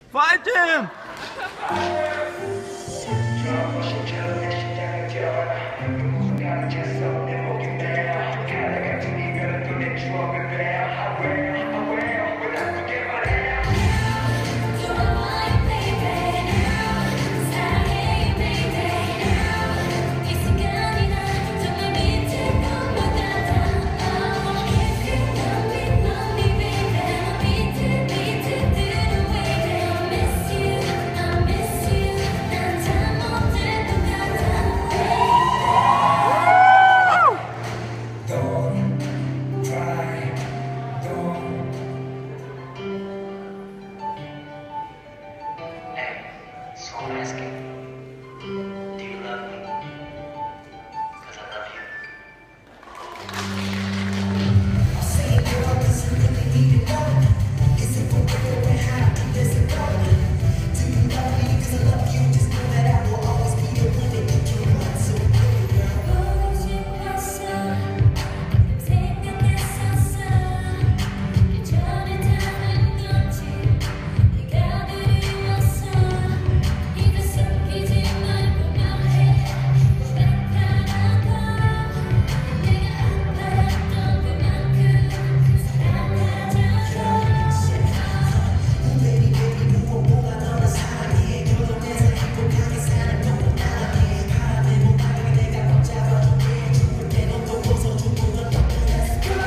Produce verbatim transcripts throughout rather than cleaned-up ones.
파이팅! So I'm asking, do you love me? Because I love you. I'll say it, girl, cause you really need to know. Is it for real and how does it go? Do you love me? Cause I love you. Just know that I will always be the one that you can run to. 보고 싶었어 생각했었어 예전에 다른 건지 네가 그리웠어 이제 숨기지 말고 말해 고백하라고 내가 아팠던 그만큼 사랑하자고 Baby, baby, 무엇보다 너를 사랑해. 결혼해서 행복하게 사는 것도 나랑해. 바람에 못 나가게 내가 꽉 잡아줄게. 죽을 때 너도 웃어주고 넌 또 Let's go.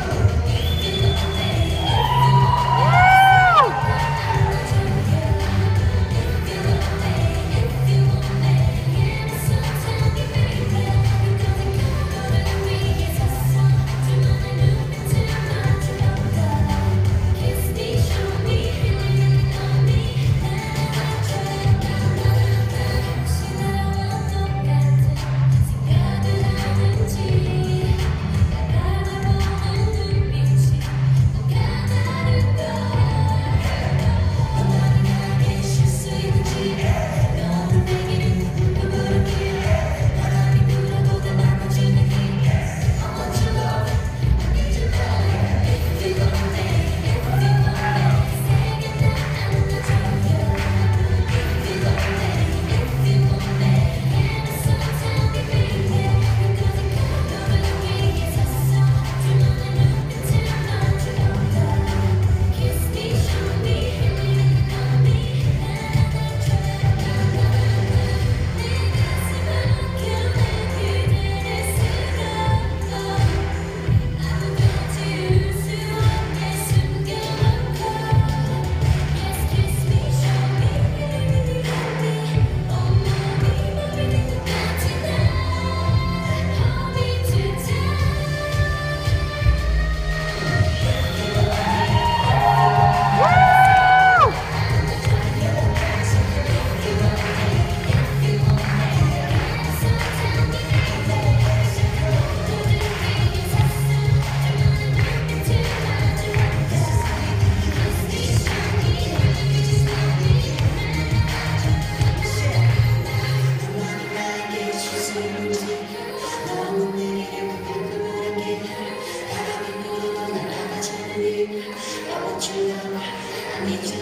I want you, I need you.